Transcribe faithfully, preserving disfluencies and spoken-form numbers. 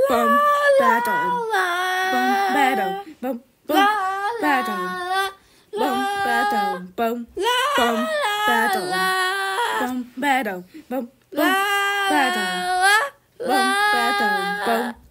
bum ba dum bum ba dum bum bum ba dum bum ba dum bum bum ba dum bum ba dum bum bum ba dum bum ba dum bum